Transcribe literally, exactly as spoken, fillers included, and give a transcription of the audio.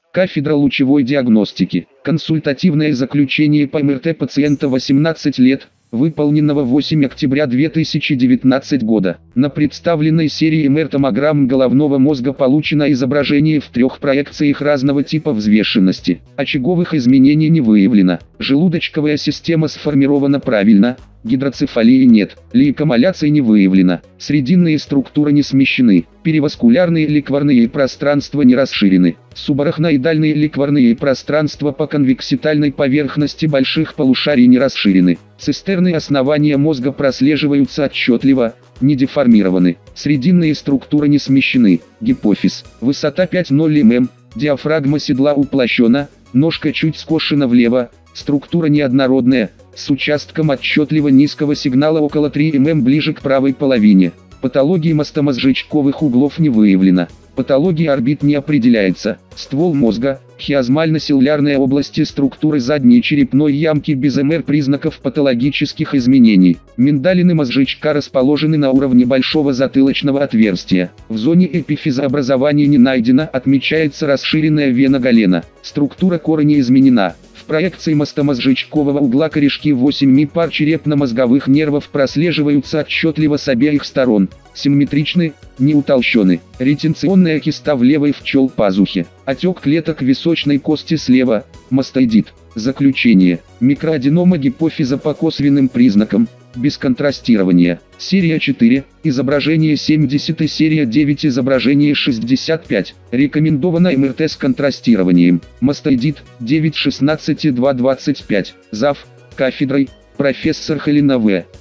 Кафедра лучевой диагностики. Консультативное заключение по эм эр тэ пациента восемнадцать лет, выполненного восьмого октября две тысячи девятнадцатого года. На представленной серии эм эр томограмм головного мозга получено изображение в трех проекциях разного типа взвешенности. Очаговых изменений не выявлено. Желудочковая система сформирована правильно. Гидроцефалии нет, лейкомаляции не выявлено, срединные структуры не смещены, переваскулярные ликварные пространства не расширены, субарахноидальные ликварные пространства по конвекситальной поверхности больших полушарий не расширены, цистерны основания мозга прослеживаются отчетливо, не деформированы, срединные структуры не смещены, гипофиз, высота пять целых ноль мм, диафрагма седла уплощена, ножка чуть скошена влево, структура неоднородная, с участком отчетливо низкого сигнала около трёх мм ближе к правой половине. Патологии мастомозжечковых углов не выявлено. Патология орбит не определяется. Ствол мозга, хиазмально-силярная области структуры задней черепной ямки без эм эр признаков патологических изменений. Миндалины мозжечка расположены на уровне большого затылочного отверстия. В зоне эпифиза образования не найдено, отмечается расширенная вена Галена. Структура кора не изменена. В проекции мастомозжечкового угла корешки восьми пар черепно-мозговых нервов прослеживаются отчетливо с обеих сторон. Симметричны, не утолщены. Ретенционная киста в левой в пчел пазухе. Отек клеток височной кости слева. Мастоидит. Заключение. Микроаденома гипофиза по косвенным признакам. Без контрастирования. Серия четыре, изображение семьдесят и серия девять, изображение шестьдесят пять. Рекомендовано эм эр тэ с контрастированием. Мастоидит, девять шестнадцать два двадцать пять. Зав. Кафедрой, профессор Халина В.